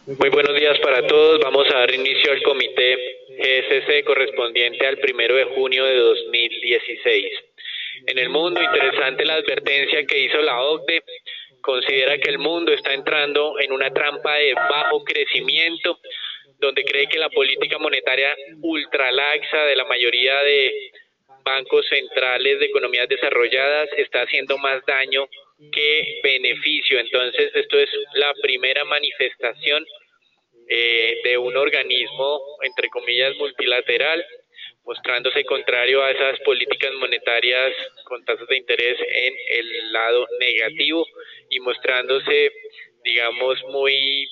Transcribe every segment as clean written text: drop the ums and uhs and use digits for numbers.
Muy buenos días para todos. Vamos a dar inicio al comité GSC correspondiente al 1 de junio de 2016. En el mundo, interesante la advertencia que hizo la OCDE. Considera que el mundo está entrando en una trampa de bajo crecimiento, donde cree que la política monetaria ultralaxa de la mayoría de bancos centrales de economías desarrolladas está haciendo más daño que beneficio. Entonces, esto es la primera manifestación de un organismo, entre comillas, multilateral, mostrándose contrario a esas políticas monetarias con tasas de interés en el lado negativo y mostrándose, digamos, muy,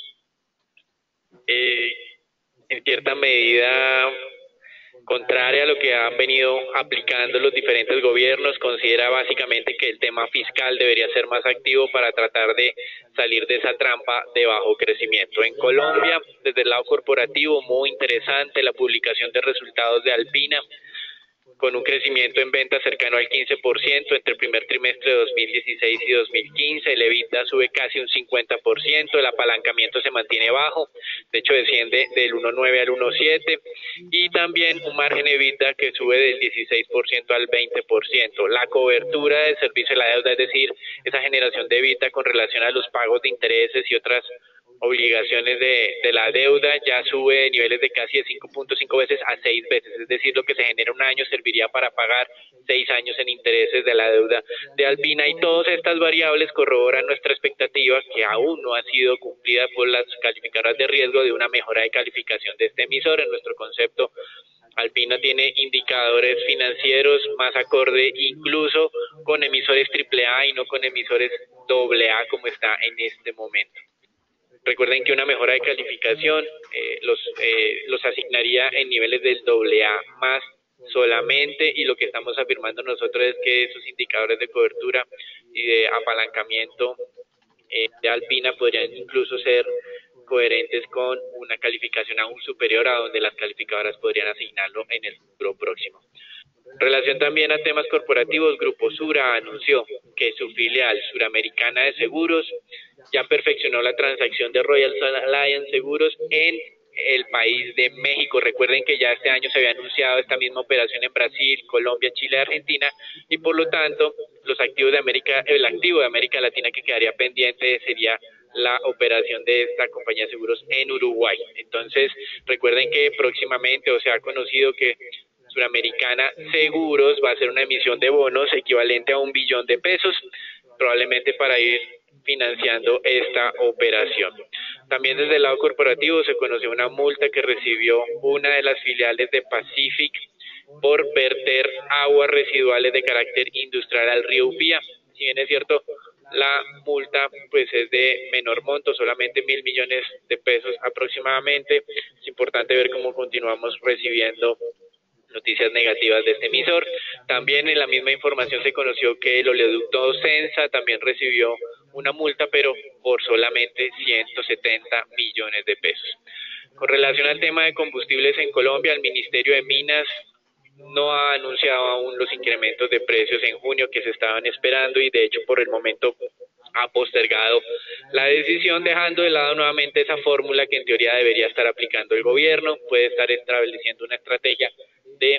eh, en cierta medida, contraria a lo que han venido aplicando los diferentes gobiernos. Considera básicamente que el tema fiscal debería ser más activo para tratar de salir de esa trampa de bajo crecimiento. En Colombia, desde el lado corporativo, muy interesante la publicación de resultados de Alpina, con un crecimiento en ventas cercano al 15% entre el primer trimestre de 2016 y 2015. El EBITDA sube casi un 50%, el apalancamiento se mantiene bajo, de hecho desciende del 1.9 al 1.7, y también un margen EBITDA que sube del 16% al 20%. La cobertura del servicio de la deuda, es decir, esa generación de EBITDA con relación a los pagos de intereses y otras obligaciones de la deuda, ya sube de niveles de casi de 5.5 veces a 6 veces, es decir, lo que se genera un año serviría para pagar 6 años en intereses de la deuda de Alpina, y todas estas variables corroboran nuestra expectativa, que aún no ha sido cumplida por las calificadoras de riesgo, de una mejora de calificación de este emisor. En nuestro concepto, Alpina tiene indicadores financieros más acorde incluso con emisores AAA y no con emisores AA como está en este momento. Recuerden que una mejora de calificación los asignaría en niveles del AA más solamente, y lo que estamos afirmando nosotros es que esos indicadores de cobertura y de apalancamiento de Alpina podrían incluso ser coherentes con una calificación aún superior a donde las calificadoras podrían asignarlo en el futuro próximo. En relación también a temas corporativos, Grupo Sura anunció que su filial suramericana de seguros ya perfeccionó la transacción de Royal Alliance Seguros en el país de México. Recuerden que ya este año se había anunciado esta misma operación en Brasil, Colombia, Chile, Argentina, y por lo tanto los activos de América, el activo de América Latina que quedaría pendiente sería la operación de esta compañía de seguros en Uruguay. Entonces, recuerden que próximamente, o se ha conocido que Suramericana Seguros va a hacer una emisión de bonos equivalente a 1 billón de pesos, probablemente para ir financiando esta operación. También desde el lado corporativo se conoció una multa que recibió una de las filiales de Pacific por verter aguas residuales de carácter industrial al río Upía. Si bien es cierto, la multa pues es de menor monto, solamente 1.000 millones de pesos aproximadamente. Es importante ver cómo continuamos recibiendo noticias negativas de este emisor. También en la misma información se conoció que el oleoducto Censa también recibió una multa, pero por solamente 170 millones de pesos. Con relación al tema de combustibles en Colombia, el Ministerio de Minas no ha anunciado aún los incrementos de precios en junio que se estaban esperando, y de hecho por el momento ha postergado la decisión, dejando de lado nuevamente esa fórmula que en teoría debería estar aplicando el gobierno. Puede estar estableciendo una estrategia de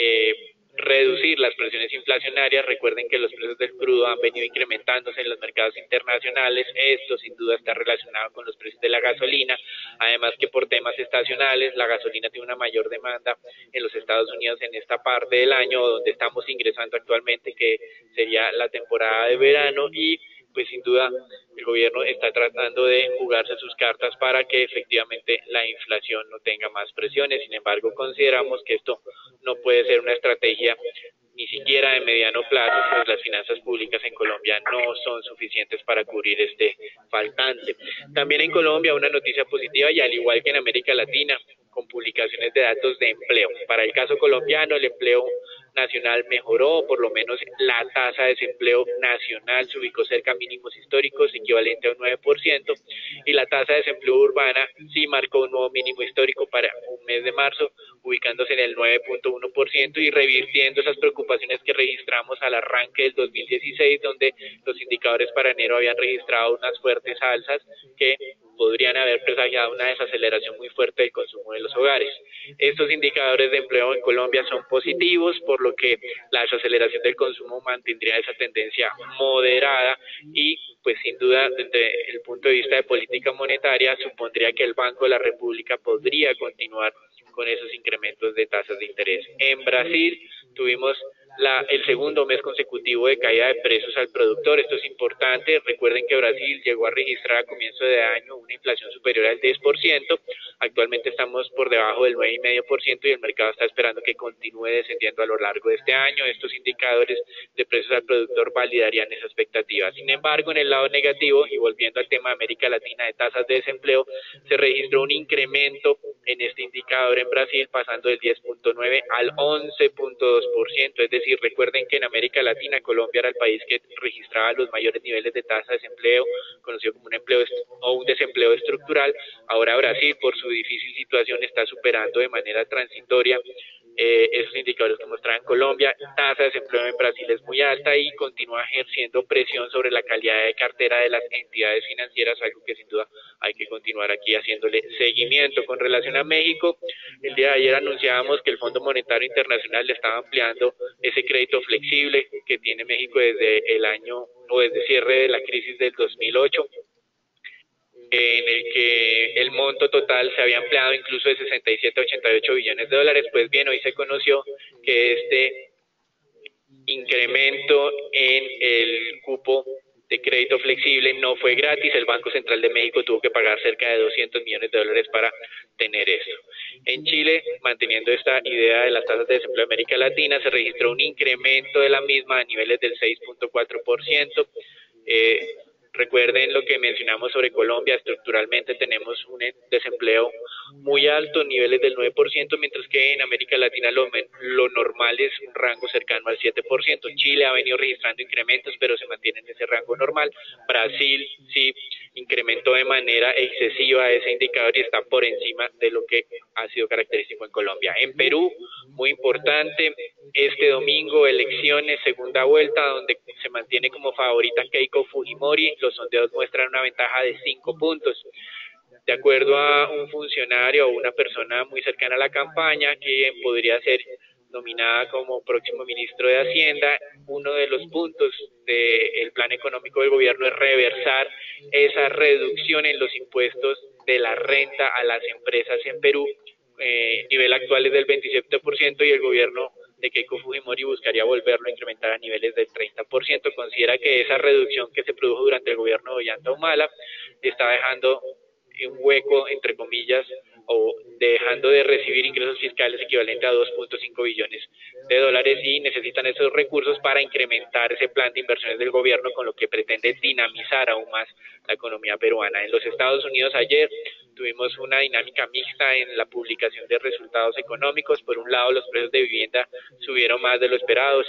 reducir las presiones inflacionarias. Recuerden que los precios del crudo han venido incrementándose en los mercados internacionales. Esto sin duda está relacionado con los precios de la gasolina, además que por temas estacionales la gasolina tiene una mayor demanda en los Estados Unidos en esta parte del año donde estamos ingresando actualmente, que sería la temporada de verano, y pues sin duda el gobierno está tratando de jugarse sus cartas para que efectivamente la inflación no tenga más presiones. Sin embargo, consideramos que esto no puede ser una estrategia ni siquiera de mediano plazo, pues las finanzas públicas en Colombia no son suficientes para cubrir este faltante. También en Colombia una noticia positiva, y al igual que en América Latina, con publicaciones de datos de empleo. Para el caso colombiano, el empleo nacional mejoró, por lo menos la tasa de desempleo nacional se ubicó cerca a mínimos históricos, equivalente a un 9%, y la tasa de desempleo urbana sí marcó un nuevo mínimo histórico para un mes de marzo, ubicándose en el 9.1% y revirtiendo esas preocupaciones que registramos al arranque del 2016, donde los indicadores para enero habían registrado unas fuertes alzas que podrían haber presagiado una desaceleración muy fuerte del consumo de los hogares. Estos indicadores de empleo en Colombia son positivos, por lo que la desaceleración del consumo mantendría esa tendencia moderada y pues sin duda desde el punto de vista de política monetaria supondría que el Banco de la República podría continuar con esos incrementos de tasas de interés. En Brasil tuvimos el segundo mes consecutivo de caída de precios al productor. Esto es importante. Recuerden que Brasil llegó a registrar a comienzo de año una inflación superior al 10%. Actualmente estamos por debajo del 9,5% y el mercado está esperando que continúe descendiendo a lo largo de este año. Estos indicadores de precios al productor validarían esa expectativa. Sin embargo, en el lado negativo, y volviendo al tema de América Latina de tasas de desempleo, se registró un incremento en este indicador en Brasil, pasando del 10.9 al 11.2%, es decir, recuerden que en América Latina Colombia era el país que registraba los mayores niveles de tasa de desempleo, conocido como un empleo o un desempleo estructural. Ahora Brasil, por su difícil situación, está superando de manera transitoria esos indicadores que mostraban Colombia. Tasa de desempleo en Brasil es muy alta y continúa ejerciendo presión sobre la calidad de cartera de las entidades financieras, algo que sin duda hay que continuar aquí haciéndole seguimiento. Con relación a México, el día de ayer anunciábamos que el Fondo Monetario Internacional le estaba ampliando ese crédito flexible que tiene México desde el año o desde cierre de la crisis del 2008, en el que el monto total se había ampliado incluso de 67 a 88 billones de dólares. Pues bien, hoy se conoció que este incremento en el cupo de crédito flexible no fue gratis. El Banco Central de México tuvo que pagar cerca de 200 millones de dólares para tener esto. En Chile, manteniendo esta idea de las tasas de desempleo de América Latina, se registró un incremento de la misma a niveles del 6.4%. Recuerden lo que mencionamos sobre Colombia, estructuralmente tenemos un desempleo muy alto, niveles del 9%, mientras que en América Latina lo normal es un rango cercano al 7%. Chile ha venido registrando incrementos, pero se mantiene en ese rango normal. Brasil sí incrementó de manera excesiva ese indicador y está por encima de lo que ha sido característico en Colombia. En Perú, muy importante, este domingo elecciones, segunda vuelta, donde se mantiene como favorita Keiko Fujimori. Los sondeos muestran una ventaja de 5 puntos. De acuerdo a un funcionario o una persona muy cercana a la campaña, que podría ser nominada como próximo ministro de Hacienda, uno de los puntos del plan económico del gobierno es reversar esa reducción en los impuestos de la renta a las empresas en Perú. Nivel actual es del 27% y el gobierno de Keiko Fujimori buscaría volverlo a incrementar a niveles del 30%. Considera que esa reducción que se produjo durante el gobierno de Ollanta Humala está dejando un hueco, entre comillas, o dejando de recibir ingresos fiscales equivalente a 2.5 billones de dólares y necesitan esos recursos para incrementar ese plan de inversiones del gobierno, con lo que pretende dinamizar aún más la economía peruana. En los Estados Unidos ayer tuvimos una dinámica mixta en la publicación de resultados económicos. Por un lado, los precios de vivienda subieron más de lo esperado,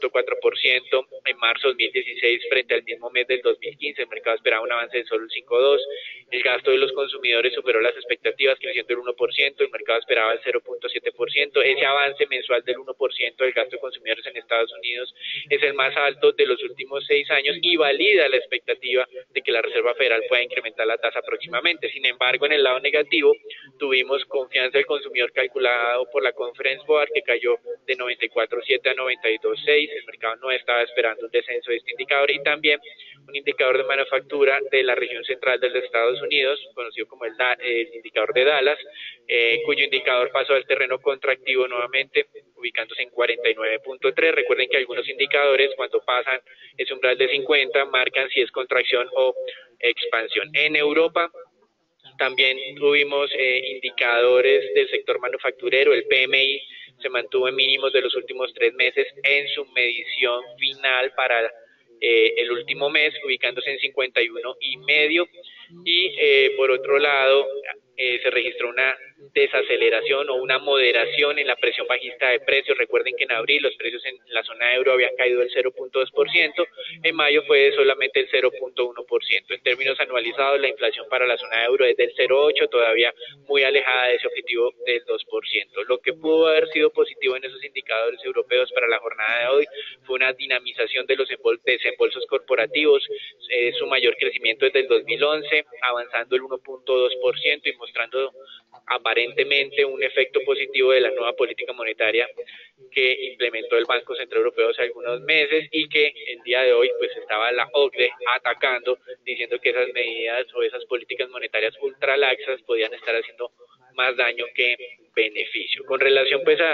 5.4% en marzo de 2016 frente al mismo mes del 2015. El mercado esperaba un avance de solo el 5.2%. El gasto de los consumidores superó las expectativas, creciendo el 1%. El mercado esperaba el 0.7%. Ese avance mensual del 1% del gasto de consumidores en Estados Unidos es el más alto de los últimos 6 años y valida la expectativa de que la Reserva Federal pueda incrementar la tasa próximamente. Sin embargo, en el lado negativo, tuvimos confianza del consumidor calculado por la Conference Board, que cayó de 94.7 a 92.6. El mercado no estaba esperando un descenso de este indicador, y también un indicador de manufactura de la región central de los Estados Unidos, conocido como el indicador de Dallas, cuyo indicador pasó al terreno contractivo nuevamente, ubicándose en 49.3. Recuerden que algunos indicadores, cuando pasan ese umbral de 50, marcan si es contracción o expansión. En Europa también tuvimos indicadores del sector manufacturero. El PMI se mantuvo en mínimos de los últimos 3 meses en su medición final para el último mes, ubicándose en 51,5, y por otro lado se registró una desaceleración o una moderación en la presión bajista de precios. Recuerden que en abril los precios en la zona euro habían caído del 0.2%, en mayo fue solamente el 0.1%. En términos anualizados, la inflación para la zona euro es del 0.8%, todavía muy alejada de ese objetivo del 2%. Lo que pudo haber sido positivo en esos indicadores europeos para la jornada de hoy fue una dinamización de los desembolsos corporativos, su mayor crecimiento desde el 2011, avanzando el 1.2% y mostrando aparentemente un efecto positivo de la nueva política monetaria que implementó el Banco Central Europeo hace algunos meses y que el día de hoy pues estaba la OCDE atacando, diciendo que esas medidas o esas políticas monetarias ultralaxas podían estar haciendo más daño que beneficio. Con relación pues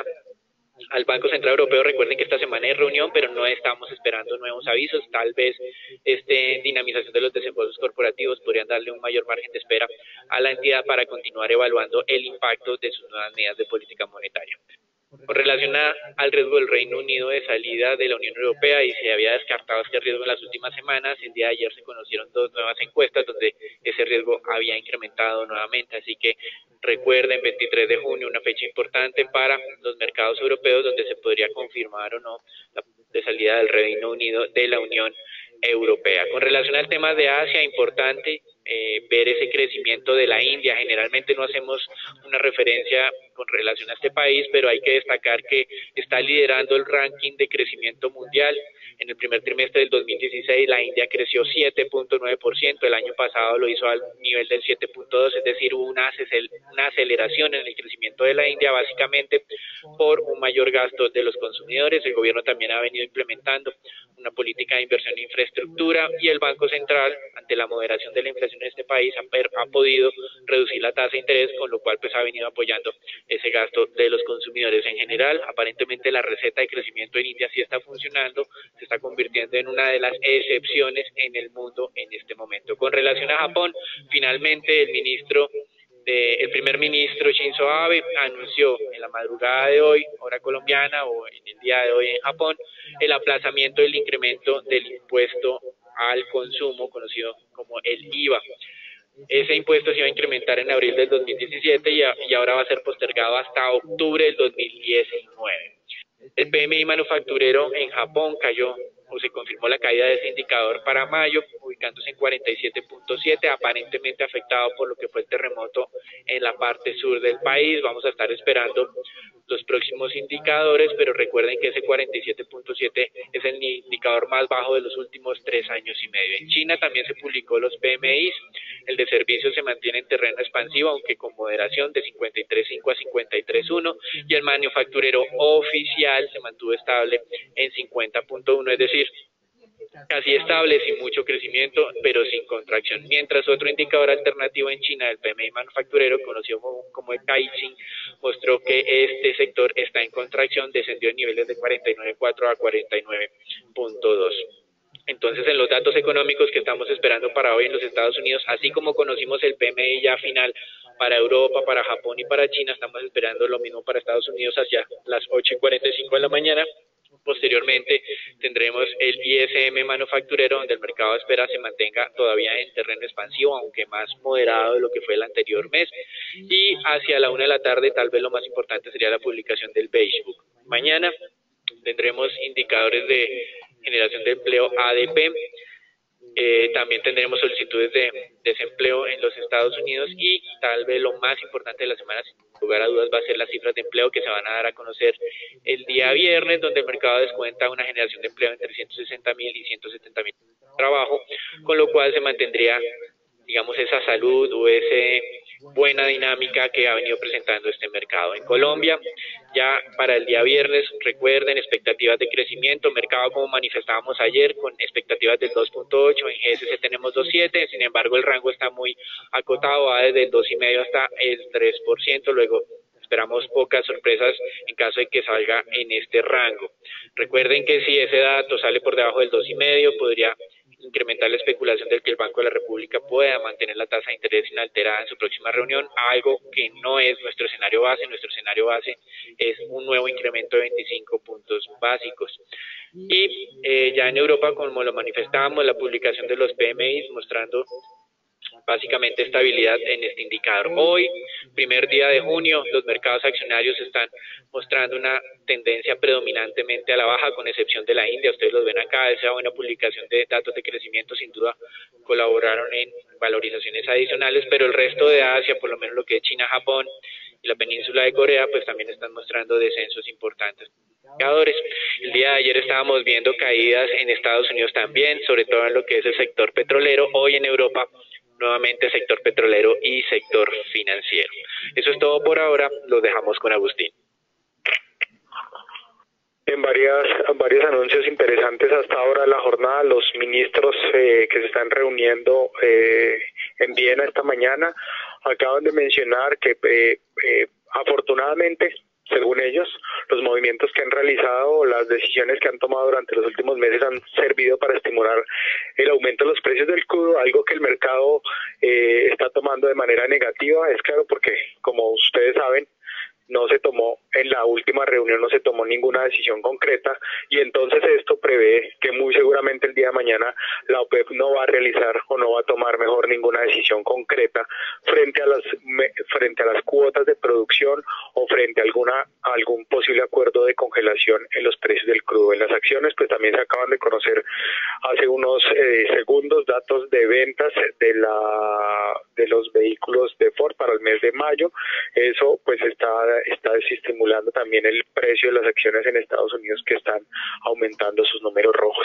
al Banco Central Europeo, recuerden que esta semana hay reunión, pero no estamos esperando nuevos avisos. Tal vez dinamización de los desembolsos corporativos podrían darle un mayor margen de espera a la entidad para continuar evaluando el impacto de sus nuevas medidas de política monetaria. Con relación al riesgo del Reino Unido de salida de la Unión Europea, y se había descartado este riesgo en las últimas semanas, el día de ayer se conocieron dos nuevas encuestas donde ese riesgo había incrementado nuevamente, así que recuerden, 23 de junio, una fecha importante para los mercados europeos donde se podría confirmar o no la de salida del Reino Unido de la Unión Europea. Con relación al tema de Asia, importante ver ese crecimiento de la India. Generalmente no hacemos una referencia con relación a este país, pero hay que destacar que está liderando el ranking de crecimiento mundial. En el primer trimestre del 2016 la India creció 7.9%, el año pasado lo hizo al nivel del 7.2%, es decir, hubo una aceleración en el crecimiento de la India, básicamente por un mayor gasto de los consumidores. El gobierno también ha venido implementando una política de inversión en infraestructura y el Banco Central, ante la moderación de la inflación en este país, ha podido reducir la tasa de interés, con lo cual pues ha venido apoyando ese gasto de los consumidores en general. Aparentemente la receta de crecimiento en India sí está funcionando, se está convirtiendo en una de las excepciones en el mundo en este momento. Con relación a Japón, finalmente el primer ministro Shinzo Abe anunció en la madrugada de hoy, hora colombiana, o en el día de hoy en Japón, el aplazamiento del incremento del impuesto al consumo, conocido como el IVA. Ese impuesto se iba a incrementar en abril del 2017 y ahora va a ser postergado hasta octubre del 2019. El PMI manufacturero en Japón cayó, o se confirmó la caída de ese indicador para mayo, ubicándose en 47.7, aparentemente afectado por lo que fue el terremoto en la parte sur del país. Vamos a estar esperando los próximos indicadores, pero recuerden que ese 47.7 es el indicador más bajo de los últimos 3 años y medio. En China también se publicó los PMIs, el de servicios se mantiene en terreno expansivo, aunque con moderación de 53.5 a 53.1, y el manufacturero oficial se mantuvo estable en 50.1, es decir, casi estable, sin mucho crecimiento, pero sin contracción. Mientras otro indicador alternativo en China, el PMI manufacturero, conocido como el Caixin, mostró que este sector está en contracción, descendió en niveles de 49.4 a 49.2. Entonces, en los datos económicos que estamos esperando para hoy en los Estados Unidos, así como conocimos el PMI ya final para Europa, para Japón y para China, estamos esperando lo mismo para Estados Unidos hacia las 8:45 de la mañana. Posteriormente tendremos el ISM manufacturero, donde el mercado espera se mantenga todavía en terreno expansivo, aunque más moderado de lo que fue el anterior mes. Y hacia la 1 de la tarde, tal vez lo más importante sería la publicación del Beige Book. Mañana tendremos indicadores de generación de empleo ADP. También tendremos solicitudes de desempleo en los Estados Unidos y tal vez lo más importante de la semana, sin lugar a dudas, va a ser las cifras de empleo que se van a dar a conocer el día viernes, donde el mercado descuenta una generación de empleo entre 160.000 y 170.000 trabajo, con lo cual se mantendría, digamos, esa salud o esa buena dinámica que ha venido presentando este mercado. En Colombia, ya para el día viernes, recuerden, expectativas de crecimiento, mercado como manifestábamos ayer, con expectativas del 2.8, en GSC tenemos 2.7, sin embargo el rango está muy acotado, va desde el 2.5 hasta el 3%, luego esperamos pocas sorpresas en caso de que salga en este rango. Recuerden que si ese dato sale por debajo del 2.5, podría incrementar la especulación de que el Banco de la República pueda mantener la tasa de interés inalterada en su próxima reunión, algo que no es nuestro escenario base. Nuestro escenario base es un nuevo incremento de 25 puntos básicos. Y ya en Europa, como lo manifestábamos, la publicación de los PMI mostrando básicamente estabilidad en este indicador. Hoy, primer día de junio, los mercados accionarios están mostrando una tendencia predominantemente a la baja, con excepción de la India. Ustedes los ven acá, esa buena publicación de datos de crecimiento sin duda colaboraron en valorizaciones adicionales, pero el resto de Asia, por lo menos lo que es China, Japón y la península de Corea, pues también están mostrando descensos importantes. El día de ayer estábamos viendo caídas en Estados Unidos también, sobre todo en lo que es el sector petrolero. Hoy en Europa, nuevamente sector petrolero y sector financiero. Eso es todo por ahora, los dejamos con Agustín. En varios anuncios interesantes hasta ahora la jornada, los ministros que se están reuniendo en Viena esta mañana acaban de mencionar que afortunadamente, según ellos, los movimientos que han realizado, las decisiones que han tomado durante los últimos meses han servido para estimular el aumento de los precios del crudo, algo que el mercado está tomando de manera negativa. Es claro, porque como ustedes saben, no se tomó, en la última reunión no se tomó ninguna decisión concreta, y entonces esto prevé que muy seguramente el día de mañana la OPEP no va a realizar o no va a tomar mejor ninguna decisión concreta frente a las cuotas de producción o frente a algún posible acuerdo de congelación en los precios del crudo. En las acciones pues también se acaban de conocer hace unos segundos datos de ventas de los vehículos de Ford para el mes de mayo. Eso pues está desestimulando también el precio de las acciones en Estados Unidos, que están aumentando sus números rojos.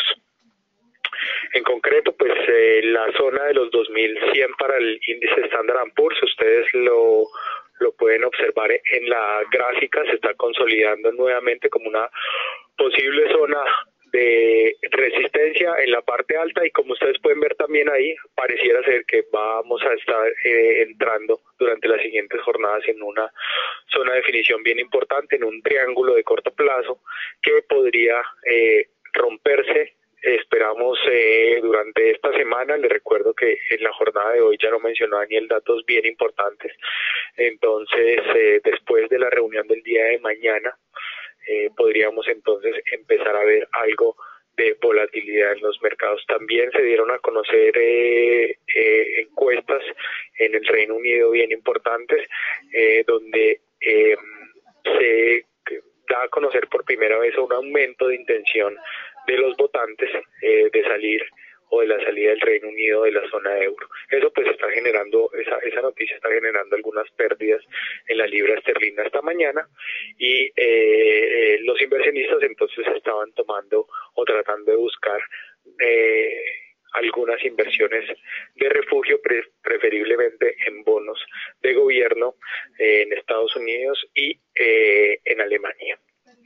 En concreto, pues la zona de los 2100 para el índice Standard & Poor's, ustedes lo pueden observar en la gráfica, se está consolidando nuevamente como una posible zona de resistencia en la parte alta, y como ustedes pueden ver también ahí, pareciera ser que vamos a estar entrando durante las siguientes jornadas en una zona de definición bien importante, en un triángulo de corto plazo que podría romperse. Esperamos durante esta semana. Les recuerdo que en la jornada de hoy ya no mencionó Daniel datos bien importantes, entonces después de la reunión del día de mañana podríamos entonces empezar a ver algo de volatilidad en los mercados. También se dieron a conocer encuestas en el Reino Unido bien importantes, donde se da a conocer por primera vez un aumento de intención de los votantes de salir o de la salida del Reino Unido de la zona euro. Eso pues está generando, esa noticia está generando algunas pérdidas en la libra esterlina esta mañana, y los inversionistas entonces estaban tomando o tratando de buscar algunas inversiones de refugio, preferiblemente en bonos de gobierno en Estados Unidos y en Alemania.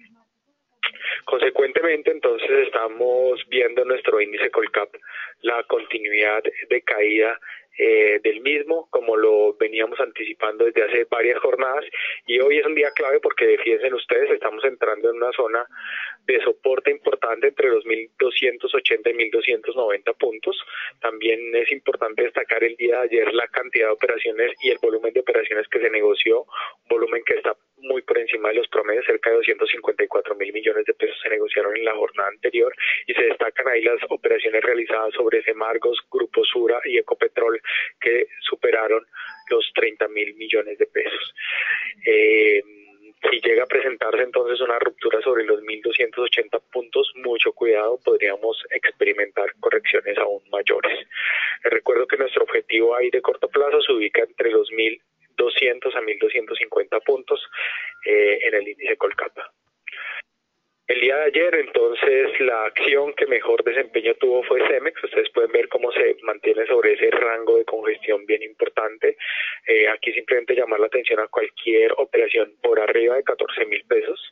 Consecuentemente, entonces estamos viendo nuestro índice Colcap la continuidad de caída del mismo, como lo veníamos anticipando desde hace varias jornadas, y hoy es un día clave porque fíjense ustedes, estamos entrando en una zona de soporte importante entre los 1.280 y 1.290 puntos. También es importante destacar el día de ayer la cantidad de operaciones y el volumen de operaciones que se negoció, un volumen que está muy por encima de los promedios, cerca de 254.000 millones de pesos se negociaron en la jornada anterior, y se destacan ahí las operaciones realizadas sobre Semargos, Grupo Sura y Ecopetrol, que superaron los 30.000 millones de pesos. Si llega a presentarse entonces una ruptura sobre los 1.280 puntos, mucho cuidado, podríamos experimentar correcciones aún mayores. Les recuerdo que nuestro objetivo ahí de corto plazo se ubica entre los 1.200 a 1.250 puntos en el índice Colcap. El día de ayer, entonces, la acción que mejor desempeño tuvo fue Cemex. Ustedes pueden ver cómo se mantiene sobre ese rango de congestión bien importante. Aquí simplemente llamar la atención a cualquier operación por arriba de 14.000 pesos.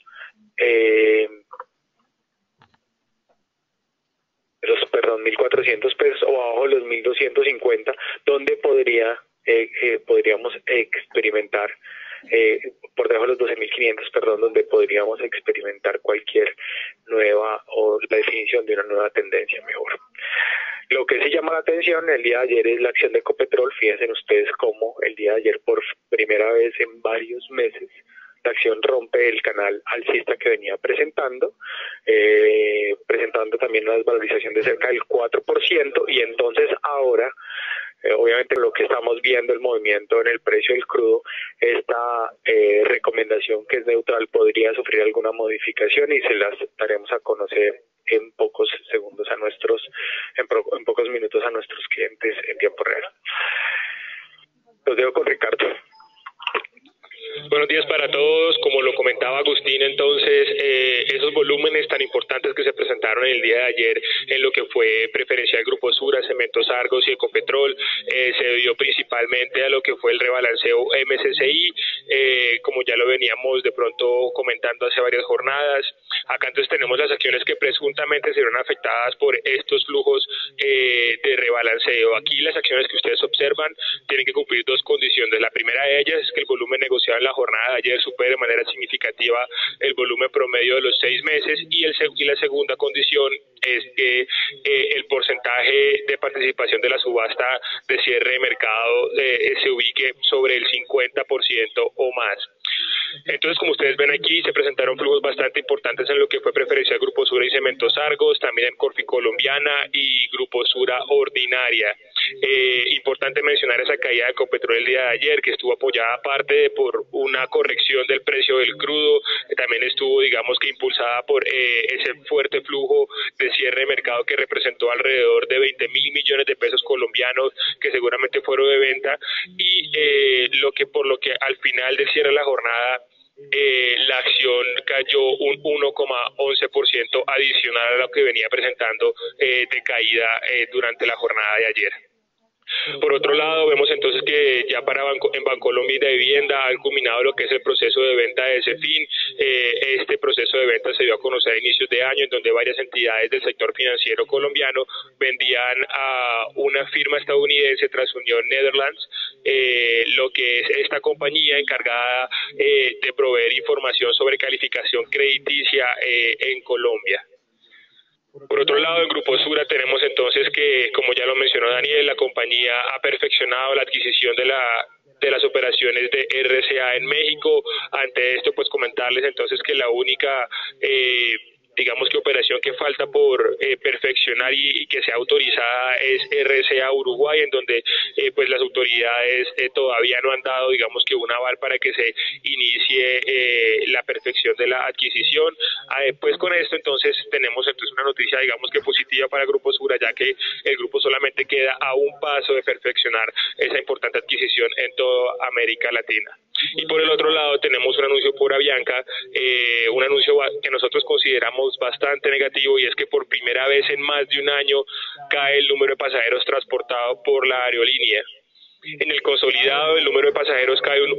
1.400 pesos o abajo de los 1.250, donde podríamos experimentar por debajo de los 12.500, donde podríamos experimentar cualquier nueva o la definición de una nueva tendencia mejor. Lo que sí llama la atención el día de ayer es la acción de Ecopetrol. Fíjense ustedes cómo el día de ayer, por primera vez en varios meses, la acción rompe el canal alcista que venía presentando también una desvalorización de cerca del 4%, y entonces ahora Obviamente lo que estamos viendo, el movimiento en el precio del crudo, esta recomendación que es neutral podría sufrir alguna modificación y se las daremos a conocer en pocos segundos a en pocos minutos a nuestros clientes en tiempo real. Los dejo con Ricardo. Buenos días para todos. Como lo comentaba Agustín, entonces esos volúmenes tan importantes que se presentaron el día de ayer en lo que fue preferencial Grupo Sura, Cementos Argos y Ecopetrol, se debió principalmente a lo que fue el rebalanceo MSCI, como ya lo veníamos de pronto comentando hace varias jornadas. Acá entonces tenemos las acciones que presuntamente se vieron afectadas por estos flujos de rebalanceo. Aquí las acciones que ustedes observan tienen que cumplir dos condiciones. La primera de ellas es que el volumen negociado en la jornada de ayer supere de manera significativa el volumen promedio de los 6 meses y la segunda condición es que el porcentaje de participación de la subasta de cierre de mercado se ubique sobre el 50% o más. Entonces, como ustedes ven aquí, se presentaron flujos bastante importantes en lo que fue preferencial Grupo Sura y Cementos Argos, también en Corfi Colombiana y Grupo Sura Ordinaria. Importante mencionar esa caída de Ecopetrol el día de ayer, que estuvo apoyada aparte por una corrección del precio del crudo, también estuvo, digamos que impulsada por ese fuerte flujo de cierre de mercado que representó alrededor de 20.000 millones de pesos colombianos, que seguramente fueron de venta, y por lo que al final del cierre de la jornada, la acción cayó un 1,11% adicional a lo que venía presentando de caída durante la jornada de ayer. Por otro lado, vemos entonces que ya en Bancolombia y de Vivienda han culminado lo que es el proceso de venta de Cefin. Este proceso de venta se dio a conocer a inicios de año, en donde varias entidades del sector financiero colombiano vendían a una firma estadounidense, Transunión Netherlands, lo que es esta compañía encargada de proveer información sobre calificación crediticia en Colombia. Por otro lado, en Grupo Sura tenemos entonces que, como ya lo mencionó Daniel, la compañía ha perfeccionado la adquisición de las operaciones de RCA en México. Ante esto, pues comentarles entonces que la única digamos que operación que falta por perfeccionar y que sea autorizada es RCA Uruguay, en donde pues las autoridades todavía no han dado, digamos que un aval para que se inicie la perfección de la adquisición. Pues con esto entonces tenemos entonces una noticia, digamos que positiva para Grupo Sura, ya que el grupo solamente queda a un paso de perfeccionar esa importante adquisición en toda América Latina. Y por el otro lado tenemos un anuncio por Avianca, un anuncio que nosotros consideramos bastante negativo, y es que por primera vez en más de un año cae el número de pasajeros transportados por la aerolínea. En el consolidado, el número de pasajeros cae un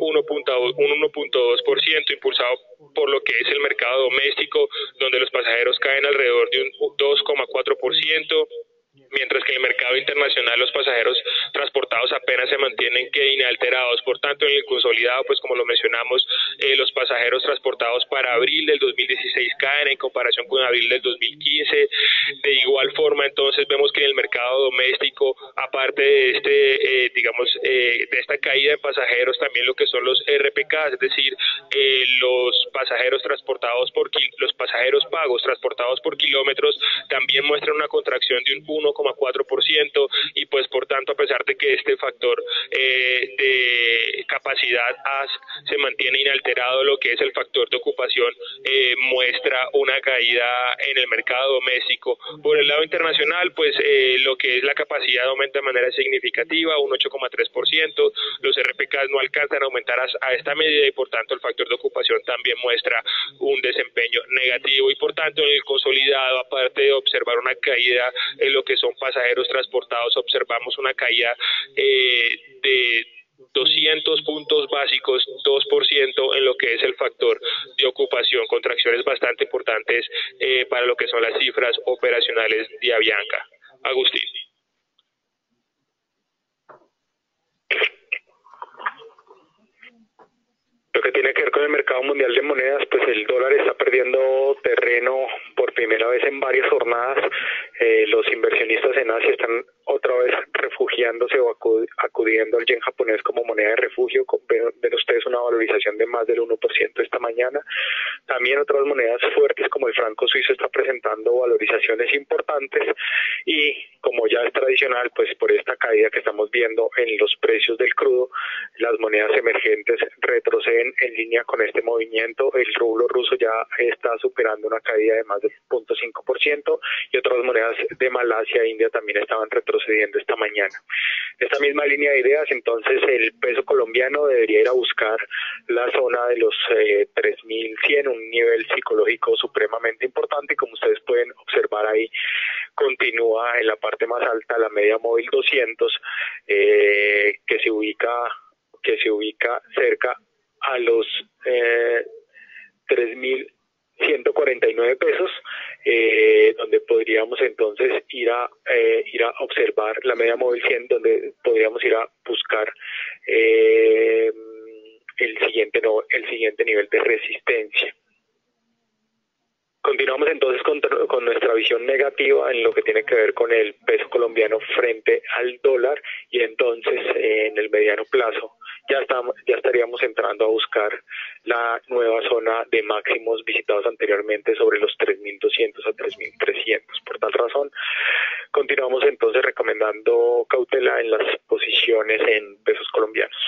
1.2%, impulsado por lo que es el mercado doméstico, donde los pasajeros caen alrededor de un 2,4%. Mientras que en el mercado internacional los pasajeros transportados apenas se mantienen que inalterados. Por tanto, en el consolidado, pues como lo mencionamos, los pasajeros transportados para abril del 2016 caen en comparación con abril del 2015. De igual forma, entonces, vemos que en el mercado doméstico, aparte de de esta caída de pasajeros, también lo que son los RPK, es decir, los pasajeros los pasajeros pagos transportados por kilómetros, también muestran una contracción de un 1,4%, y pues por tanto, a pesar de que este factor de capacidad se mantiene inalterado, lo que es el factor de ocupación muestra una caída en el mercado doméstico. Por el lado internacional, pues lo que es la capacidad aumenta de manera significativa, un 8,3%, los RPK no alcanzan a aumentar a esta medida, y por tanto el factor de ocupación también muestra un desempeño negativo, y por tanto en el consolidado, aparte de observar una caída en lo que son pasajeros transportados, observamos una caída de 200 puntos básicos, 2% en lo que es el factor de ocupación, contracciones bastante importantes para lo que son las cifras operacionales de Avianca. Agustín. Lo que tiene que ver con el mercado mundial de monedas, pues el dólar está perdiendo terreno por primera vez en varias jornadas. Los inversionistas en Asia están otra vez refugiándose o acudiendo al yen japonés como moneda de refugio. Ven ustedes una valorización de más del 1% esta mañana. También otras monedas fuertes como el franco suizo está presentando valorizaciones importantes, y como ya es tradicional, pues por esta caída que estamos viendo en los precios del crudo, las monedas emergentes retroceden en línea con este movimiento. El rublo ruso ya está superando una caída de más del 0.5%, y otras monedas de Malasia e India también estaban retrocediendo esta mañana. Esta misma línea de ideas, entonces el peso colombiano debería ir a buscar la zona de los 3.100, un nivel psicológico supremamente importante, y como ustedes pueden observar ahí, continúa en la parte más alta la media móvil 200, que se ubica cerca a los 3.149 pesos, donde podríamos entonces ir a observar la media móvil 100, donde podríamos ir a buscar el siguiente nivel de resistencia. Continuamos entonces con nuestra visión negativa en lo que tiene que ver con el peso colombiano frente al dólar, y entonces en el mediano plazo ya estaríamos entrando a buscar la nueva zona de máximos visitados anteriormente sobre los 3.200 a 3.300. Por tal razón, continuamos entonces recomendando cautela en las posiciones en pesos colombianos.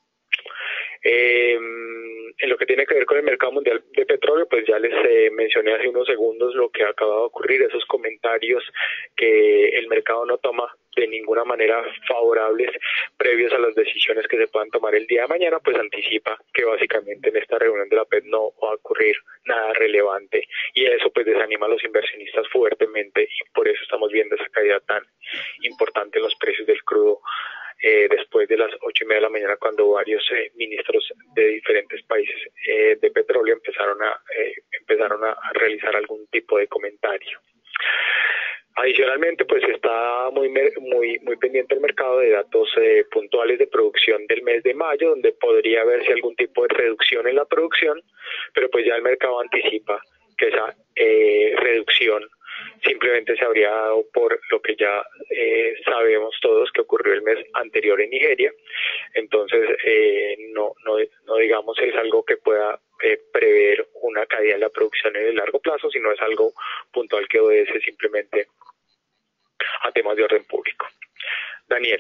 En lo que tiene que ver con el mercado mundial de petróleo, pues ya les mencioné hace unos segundos lo que acaba de ocurrir, esos comentarios que el mercado no toma de ninguna manera favorables previos a las decisiones que se puedan tomar el día de mañana, pues anticipa que básicamente en esta reunión de la FED no va a ocurrir nada relevante, y eso pues desanima a los inversionistas fuertemente, y por eso estamos viendo esa caída tan importante en los precios del crudo después de las 8:30 de la mañana, cuando varios ministros de diferentes países de petróleo empezaron a realizar algún tipo de comentario. Adicionalmente, pues está muy pendiente el mercado de datos puntuales de producción del mes de mayo, donde podría verse algún tipo de reducción en la producción, pero pues ya el mercado anticipa que esa reducción simplemente se habría dado por lo que ya sabemos todos que ocurrió el mes anterior en Nigeria. Entonces no digamos es algo que pueda prever una caída en la producción en el largo plazo, sino es algo puntual que obedece simplemente a temas de orden público. Daniel.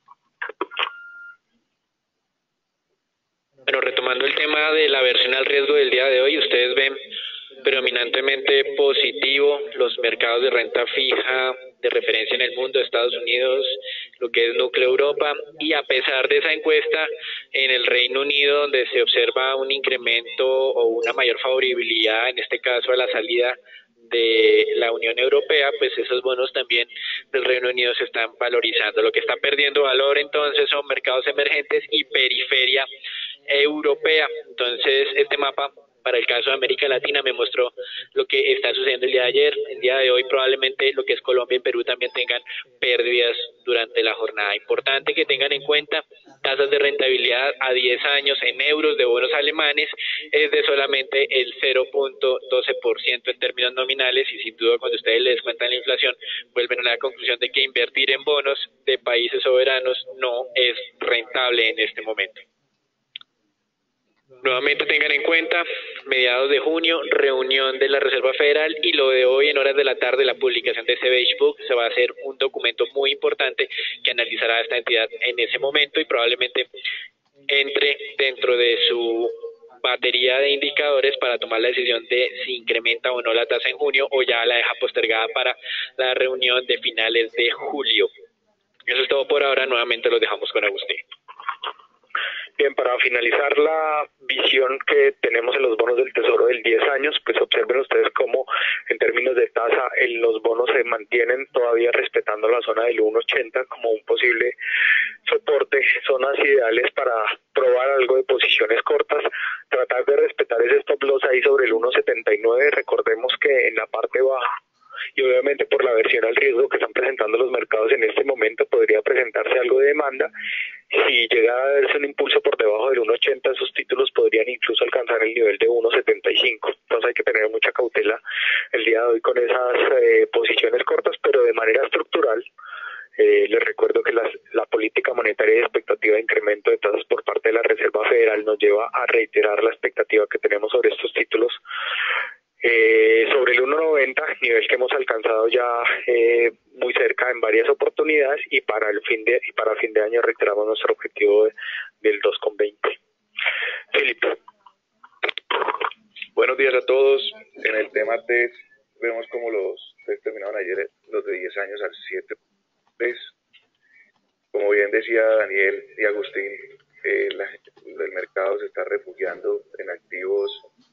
Bueno, retomando el tema de la aversión al riesgo del día de hoy, ustedes ven predominantemente positivo los mercados de renta fija de referencia en el mundo, Estados Unidos, lo que es núcleo Europa, y a pesar de esa encuesta en el Reino Unido, donde se observa un incremento o una mayor favorabilidad, en este caso a la salida de la Unión Europea, pues esos bonos también del Reino Unido se están valorizando. Lo que está perdiendo valor entonces son mercados emergentes y periferia europea. Entonces este mapa para el caso de América Latina me mostró lo que está sucediendo el día de ayer. El día de hoy probablemente lo que es Colombia y Perú también tengan pérdidas durante la jornada. Importante que tengan en cuenta tasas de rentabilidad a 10 años en euros de bonos alemanes es de solamente el 0.12% en términos nominales, y sin duda cuando ustedes les descuentan la inflación vuelven a la conclusión de que invertir en bonos de países soberanos no es rentable en este momento. Nuevamente tengan en cuenta, mediados de junio, reunión de la Reserva Federal, y lo de hoy en horas de la tarde, la publicación de ese Beige Book. Se va a hacer un documento muy importante que analizará esta entidad en ese momento y probablemente entre dentro de su batería de indicadores para tomar la decisión de si incrementa o no la tasa en junio o ya la deja postergada para la reunión de finales de julio. Eso es todo por ahora. Nuevamente los dejamos con Agustín. Bien, para finalizar la visión que tenemos en los bonos del Tesoro del 10 años, pues observen ustedes cómo en términos de tasa los bonos se mantienen todavía respetando la zona del 1.80 como un posible soporte, zonas ideales para probar algo de posiciones cortas, tratar de respetar ese stop loss ahí sobre el 1.79, recordemos que en la parte baja, y obviamente por la aversión al riesgo que están presentando los mercados en este momento, podría presentarse algo de demanda. Si llega a darse un impulso por debajo del 1.80, esos títulos podrían incluso alcanzar el nivel de 1.75. Entonces hay que tener mucha cautela el día de hoy con esas posiciones cortas, pero de manera estructural. Les recuerdo que las muy cerca en varias oportunidades y para fin de año reiteramos nuestro objetivo del 2,20. Felipe. Buenos días a todos. En el tema TES vemos como los TES terminaron ayer, los de 10 años al 7 TES. Como bien decía Daniel y Agustín, el mercado se está refugiando en activos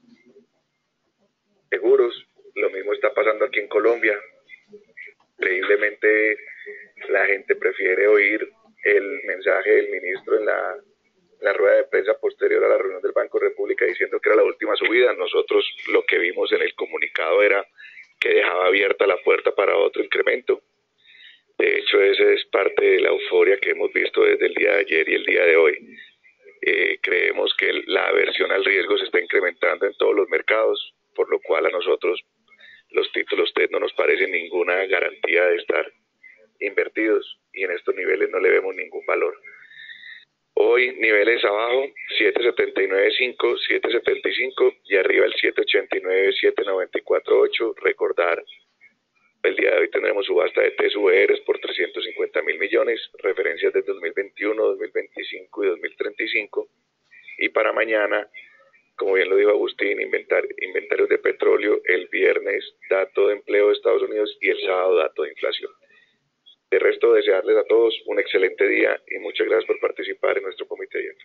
seguros. Lo mismo está pasando aquí en Colombia. Increíblemente la gente prefiere oír el mensaje del ministro en la rueda de prensa posterior a la reunión del Banco República diciendo que era la última subida. Nosotros lo que vimos en el comunicado era que dejaba abierta la puerta para otro incremento. De hecho, esa es parte de la euforia que hemos visto desde el día de ayer y el día de hoy. Creemos que la aversión al riesgo se está incrementando en todos los mercados, por lo cual a nosotros los títulos TED no nos parecen ninguna garantía de estar invertidos y en estos niveles no le vemos ningún valor. Hoy niveles abajo 7.79.5, 7.75 y arriba el 7.89, 7.94.8. Recordar, el día de hoy tendremos subasta de TSVRs por 350.000 millones, referencias de 2021, 2025 y 2035. Y para mañana, como bien lo dijo Agustín, inventarios de petróleo, el viernes dato de empleo de Estados Unidos y el sábado dato de inflación. De resto, desearles a todos un excelente día y muchas gracias por participar en nuestro comité.